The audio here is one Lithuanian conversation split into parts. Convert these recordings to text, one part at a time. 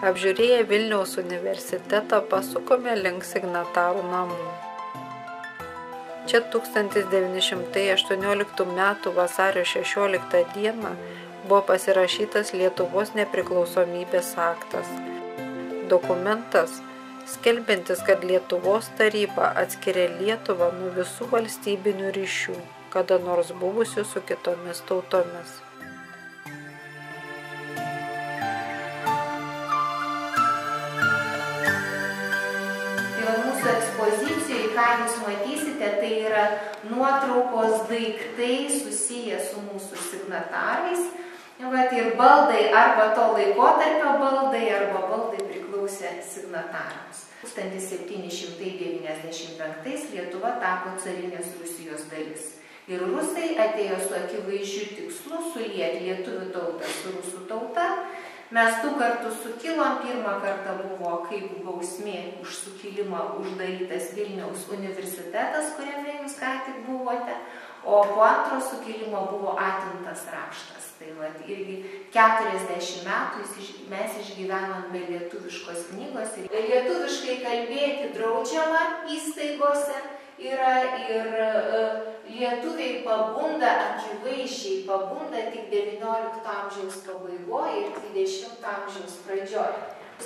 Apžiūrėję Vilniaus universitetą pasukome link signatarų namų. Čia 1918 m. vasario 16 d. buvo pasirašytas Lietuvos nepriklausomybės aktas. Dokumentas, skelbiantis, kad Lietuvos taryba atskiria Lietuvą nuo visų valstybinių ryšių, kada nors buvusių su kitomis tautomis. Mūsų ekspozicijoje, ką jūs matysite, tai yra nuotraukos daiktai susiję su mūsų signatarais. Ir baldai arba to laikotarpio baldai, arba baldai priklausė signatarams. 1795 Lietuva tapo carinės Rusijos dalis. Ir rusai atėjo su akivaizdžiu tikslu sulieti lietuvių tautą su rusų tauta. Mes 2 kartus sukilom, pirmą kartą buvo kaip bausmė už sukilimą uždarytas Vilniaus universitetas, kuriame jūs ką tik buvote, o po antro sukilimo buvo atimtas raštas. Tai irgi 40 metų mes išgyvenom be lietuviškos knygos. Lietuviškai kalbėti draudžiama įstaigose yra ir lietuviai pabunda, akivaizdžiai pabunda tik 19 amžiaus pabaigoje ir 20 amžiaus pradžioje.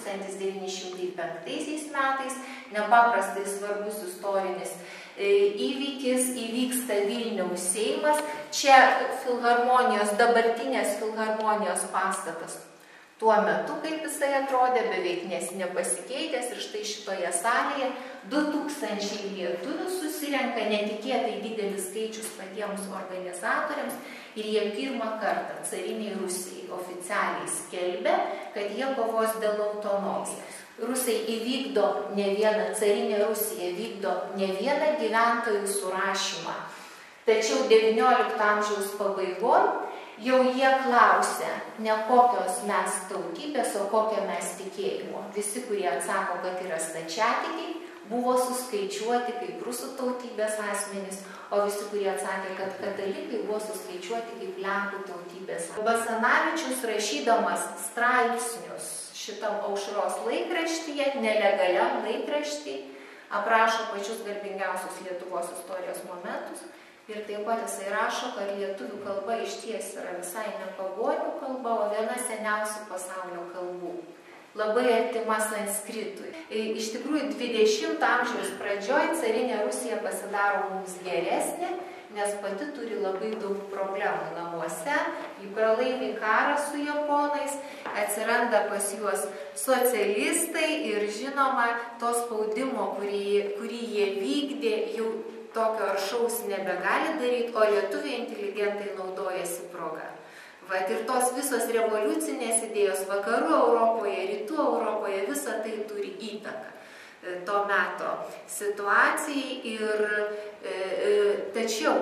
1905 metais nepaprastai svarbus istorinis įvykis įvyksta Vilniaus Seimas. Čia filharmonijos, dabartinės filharmonijos pastatas. Tuo metu, kaip jisai atrodė, beveik nepasikeitęs, ir štai šitoje salėje 2000 lietuvių susirenka, netikėtai didelis skaičius patiems organizatoriams, ir jie pirmą kartą cariniai Rusijai oficialiai skelbia, kad jie kovos dėl autonomijos. Rusai įvykdo ne vieną, carinė Rusija vykdo ne vieną gyventojų surašymą. Tačiau 19 amžiaus pabaigoje jau jie klausia, ne kokios mes tautybės, o kokio mes tikėjimo. Visi, kurie atsako, kad yra stačiatikiai, buvo suskaičiuoti kaip rusų tautybės asmenys, o visi, kurie atsakė, kad katalikai, buvo suskaičiuoti kaip lenkų tautybės. Basanavičius, rašydamas straipsnius šitam Aušros laikraštyje, nelegaliam laikraštį, aprašo pačius garbingiausius Lietuvos istorijos momentus. Ir taip pat jisai rašo, kad lietuvių kalba išties yra visai ne pagonių kalba, o viena seniausių pasaulio kalbų. Labai artima sanskritui. Iš tikrųjų, 20 amžiaus pradžioj carinė Rusija pasidaro mums geresnė, nes pati turi labai daug problemų namuose. Jį pralaimi karą su japonais, atsiranda pas juos socialistai ir žinoma, to spaudimo, kurį jie vykdė, jau tokio aršaus nebegali daryti, o lietuviai inteligentai naudojasi proga. Ir tos visos revoliucinės idėjos vakarų Europoje, rytų Europoje, visa tai turi įtaką to meto situacijai. Tačiau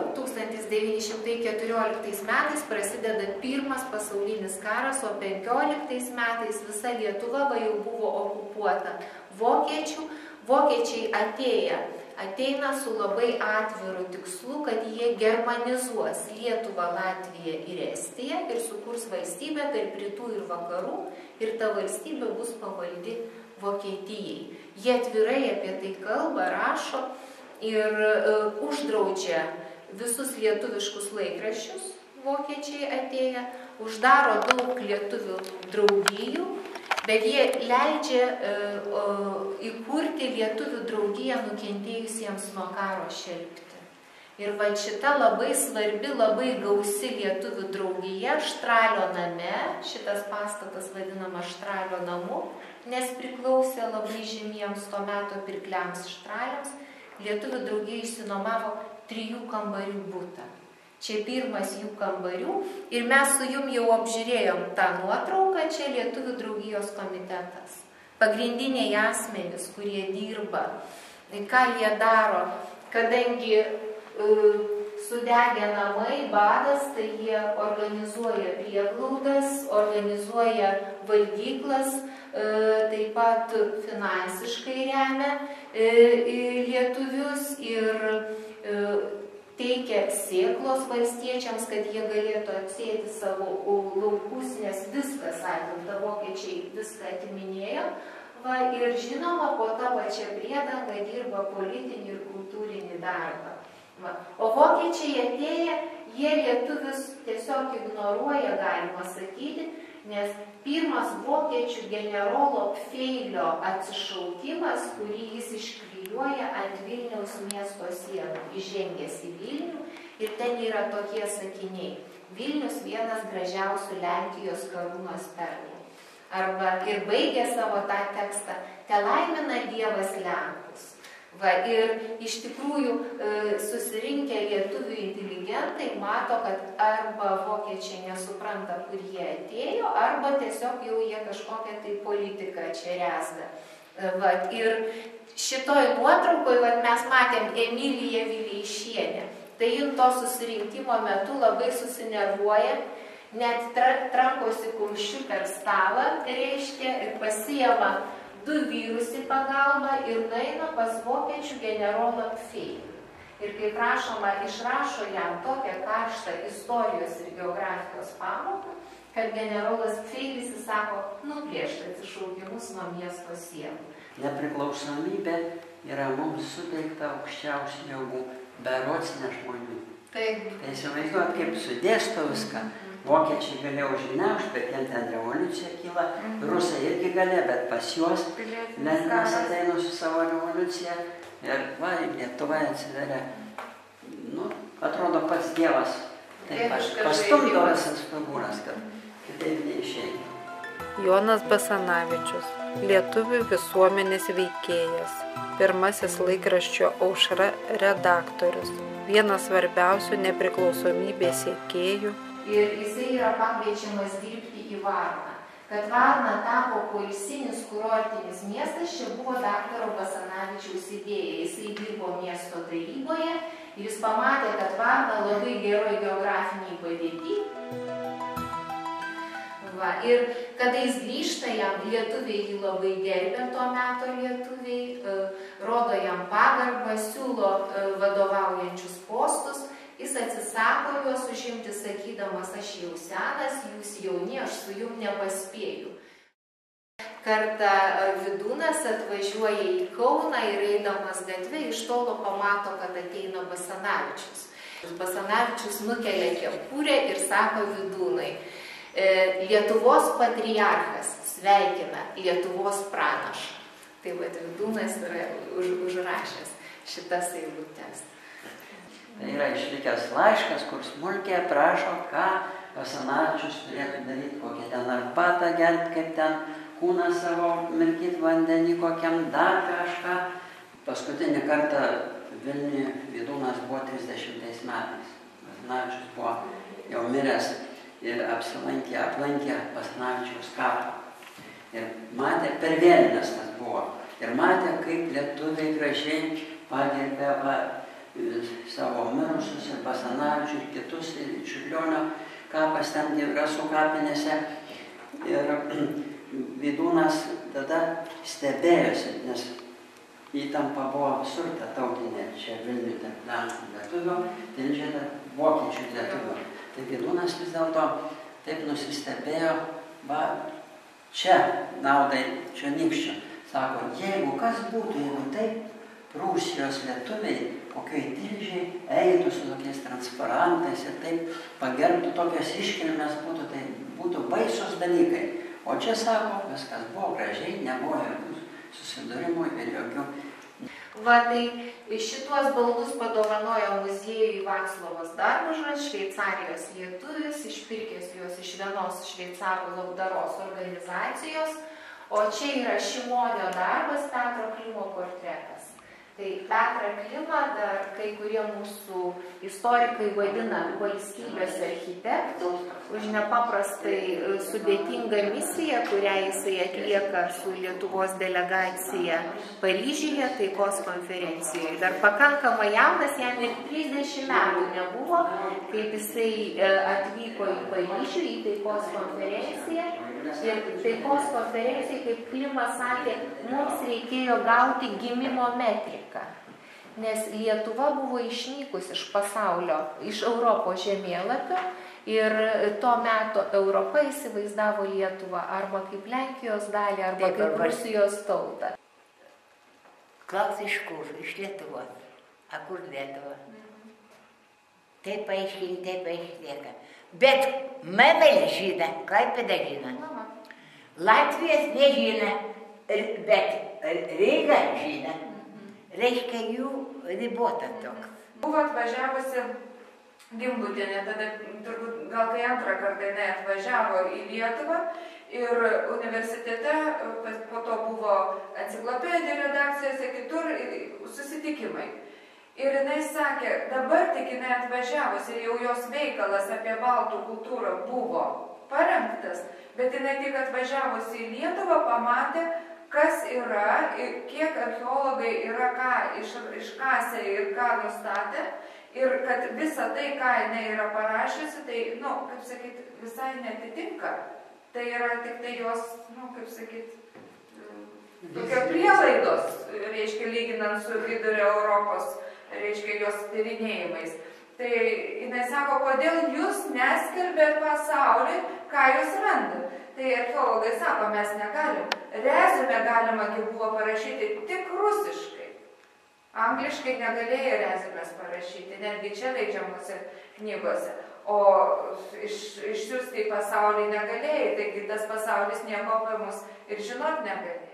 1914 metais prasideda pirmas pasaulinis karas, o 15 metais visa Lietuva jau buvo okupuota vokiečių. Vokiečiai ateina su labai atviru tikslu, kad jie germanizuos Lietuvą, Latviją ir Estiją ir sukurs valstybę tarp rytų ir vakarų, ir ta valstybė bus pavaldi Vokietijai. Jie atvirai apie tai kalba, rašo ir uždraudžia visus lietuviškus laikraščius, vokiečiai atėję, uždaro daug lietuvių draugijų, bet jie leidžia įkurti lietuvių draugiją nukentėjusiems nuo karo šelpti. Ir šita labai svarbi, labai gausi lietuvių draugija Štralio name, šitas pastatas vadinama Štralio namu, nes priklausė labai žymiems to meto pirkliams Štraliams, lietuvių draugija išsinomavo 3 kambarių butą. Čia pirmas jų kambarių ir mes su jum jau apžiūrėjom tą nuotrauką, čia Lietuvių draugijos komitetas. Pagrindiniai asmenys, kurie dirba, ką jie daro, kadangi sudegė namai, badas, tai jie organizuoja prieglaudas, organizuoja valgyklas, taip pat finansiškai remia lietuvius ir teikia sėklos valstiečiams, kad jie galėtų atsėti savo laukus, nes viskas atimta, vokiečiai viską atiminėjo. Ir žinoma, po tą pačią priedangą dirba politinį ir kultūrinį darbą. O vokiečiai atėję, jie lietuvius tiesiog ignoruoja, galima sakyti, nes pirmas vokiečių generolo Pfeilio atsišaukimas, kurį jis išklijuoja ant Vilniaus miesto sienų, įžengęs į Vilnių, ir ten yra tokie sakiniai: Vilnius vienas gražiausių Lenkijos karūnos perlų. Arba ir baigė savo tą tekstą: te laimina Dievas Lenkus. Ir iš tikrųjų susirinkę lietuvių inteligentai mato, kad arba vokiečiai nesupranta, kur jie atėjo, arba tiesiog jau jie kažkokią tai politiką čia rezga. Ir šitoj nuotraukoj mes matėm Emiliją Vileišienę. Tai jin to susirinkimo metu labai susinervuoja, net trankosi kumščiu per stalą, reiškia, ir pasiima 2 vyrus į pagalbą ir nueina pas vokiečių generolą Pfeilį. Ir kaip rašoma, išrašo jam tokią karštą istorijos ir geografijos pamoką, kad generolas Pfeilis sako: nuplėšt atsišaukimus nuo miesto sienų. Nepriklausomybė yra mums suteikta aukščiausių jėgų, berods ne žmonių. Tai įsivaizduot, kaip sudėsto viską. Vokiečiai galėjo užgniaužti, bet jiems ten revoliucija kyla. Rusai irgi galėjo, bet pas juos Leninas ateina su savo revoliucija. Ir Lietuva atsiveria, atrodo, pats Dievas taip pastumdo visas figūras, kad kitaip neišeina. Jonas Basanavičius, lietuvių visuomenės veikėjas, pirmasis laikraščio Aušra redaktorius, vienas svarbiausių nepriklausomybės siekėjų. Ir jisai yra pakviečiamas dirbti į Varną. Kad Varna tapo poilsinis kurortinis miestas, čia buvo daktaro Basanavičiaus idėja. Jisai dirbo miesto taryboje ir jis pamatė, kad Varna labai geroj geografiniai padėty. Ir kada jis grįžta, jam lietuviai jį labai gerbė, to meto lietuviai, rodo jam pagarbą, siūlo vadovaujančius postus. Jis atsisako juos užimti, sakydamas: aš jau senas, jūs jauni, aš su jum nepaspėju. Kartą Vidūnas atvažiuoja į Kauną ir eidamas gatvę iš tolo pamato, kad ateina Basanavičius. Basanavičius nukelia kepurę ir sako Vidūnai: Lietuvos patriarchas sveikina Lietuvos pranašą. Tai Vidūnas yra užrašęs šitas eilutes. Tai yra išlikęs laiškas, kur smulkiai aprašo, ką Basanavičius turėtų daryti, kokią ten arbatą gerti, kaip ten kūną savo mirkyti vandenį, kokiam dar kažką. Paskutinį kartą Vilniuje Vidūnas buvo 30 metais. Basanavičius buvo jau miręs ir aplankė Basanavičiaus kapą. Ir matė, per vėlines tas buvo. Ir matė, kaip lietuviai gražiai pagerbė savo mirusius ir Basanavičių ir kitus, ir Čiurlionio kapas ten Rasų kapinėse. Ir Vidūnas tada stebėjosi, nes įtampa buvo visur ta tautinė, čia Vilniuje tarp Lenkų lietuvių, Tilžėje tarp vokiečių lietuvių. Tai Vidūnas vis dėlto taip nusistebėjo, čia naudai čionykščio. Sako, jeigu kas būtų, jeigu taip Prūsijos lietuviai kokioj Tilžėj eitų su tokiais transparantais ir taip pagerbtų tokias iškilmes būtų, tai būtų baisus dalykai. O čia sako, viskas buvo gražiai, nebuvo jokių susidūrimų ir jokių. Tai šituos baldus padovanojo muziejui Vaclovas Dargužas, Šveicarijos lietuvis, išpirkęs juos iš vienos šveicarų labdaros organizacijos. O čia yra Šimonio darbas, Petro Klimo portretas. Tai Petrą Klimą dar kai kurie mūsų istorikai vadina valstybės architektų už nepaprastai sudėtingą misiją, kurią jisai atlieka su Lietuvos delegacija Paryžiuje taikos konferencijoje. Dar pakankamai jaunas, jam ir 30 metų nebuvo, kaip jisai atvyko į Paryžių į taikos konferenciją. Ir taikos konferencijai, kaip Klimas sakė, mums reikėjo gauti gimimo metriką. nes Lietuva buvo išnykus iš pasaulio, iš Europos žemėlapio ir to meto Europa įsivaizdavo Lietuvą arba kaip Lenkijos dalį, arba kaip Rusijos tautą. Klaus iš kur? Iš Lietuvos. A kur Lietuva? Taip aiškiai. Bet Memelį žino, Klaipėdą žino. Latvijos nežino, bet Ryga žino. Reiškia jų ribota toks. Buvo atvažiavusi Gimbutienė, tada turbūt gal kai antrą kartą jinai atvažiavo į Lietuvą ir universitete, po to buvo enciklopedijų redakcijose, kitur susitikimai. Ir jinai sakė, dabar tik jinai atvažiavus ir jau jos veikalas apie baltų kultūrą buvo parengtas, bet jinai tik atvažiavus į Lietuvą pamatė, kas yra, kiek archeologai yra ką iškasę ir ką nustatė, ir kad visa tai, ką jinai yra parašiusi, tai, kaip sakyt, visai netitinka. Tai yra tik tai jos, kaip sakyt, tokia prielaidos, reiškia, lyginant su Vidurio Europos, reiškia, jos tyrinėjimais. Tai jinai sako, kodėl jūs neskelbėt pasaulį, ką jūs randat. Tai archeologai sako, mes negalim. Reziumė galima buvo parašyti tik rusiškai. Angliškai negalėjo reziumės parašyti, netgi čia leidžiamuose knygose. O išsiųsti į pasaulį negalėjai, taigi tas pasaulis nieko apie mus ir žinot negalėjo.